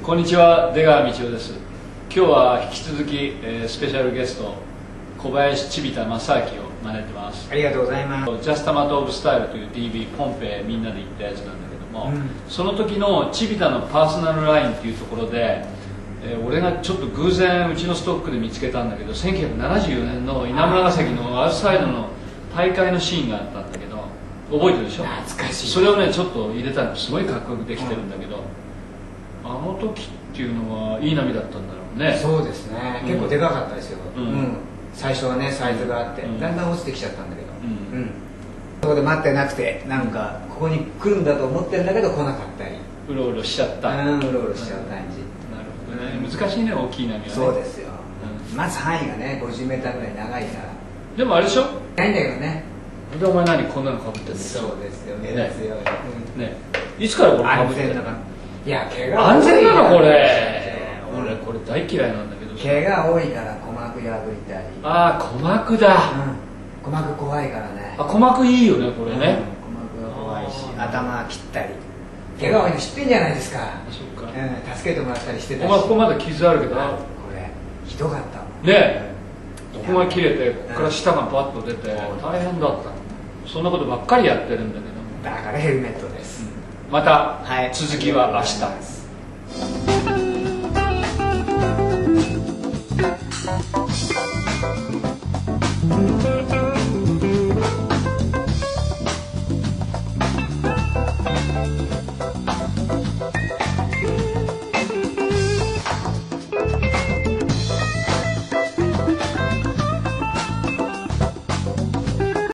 こんにちは、出川道夫です。今日は引き続き、スペシャルゲスト小林チビタ正明を招いてます。 ありがとうございます。 ジャスタマト・オブ・スタイルという TV ポンペみんなで行ったやつなんだけども、その時のチビタのパーソナルラインっていうところで、俺がちょっと偶然うちのストックで見つけたんだけど、1974年の稲村ヶ崎のアウトサイドの大会のシーンがあったんだけど、覚えてるでしょ。 懐かしい。 それをねちょっと入れたの、すごいかっこよくできてるんだけど、あの時っていうのはいい波だったんだろうね。 そうですね、結構でかかったですよ。最初はねサイズがあって、だんだん落ちてきちゃったんだけど、そこで待ってなくて、なんかここに来るんだと思ってるんだけど来なかったり、 うろうろしちゃった。 うろうろしちゃう感じ。 なるほどね、難しいね、大きい波はね。 そうですよ。まず範囲がね 50m ぐらい長いから。 でもあれでしょ、 ないんだけどね。 でお前何こんなのかぶってるんですか。 そうですよね。ですよね。いつからこれかぶってるの。 いや、毛が安全なのこれ。俺これ大嫌いなんだけど。 毛が多いから鼓膜破いたり。 ああ、鼓膜だ。 鼓膜怖いからね。 あ、鼓膜いいよねこれね。 鼓膜が怖いし、頭切ったり。毛が多いの知ってんじゃないですか。 そっか。 助けてもらったりしてたし。 お前ここまで傷あるけど。これひどかったもん。 ね。ここが切れて、ここから舌がバッと出て大変だった。そんなことばっかりやってるんだけど。 だからヘルメットです。 また続きは明日。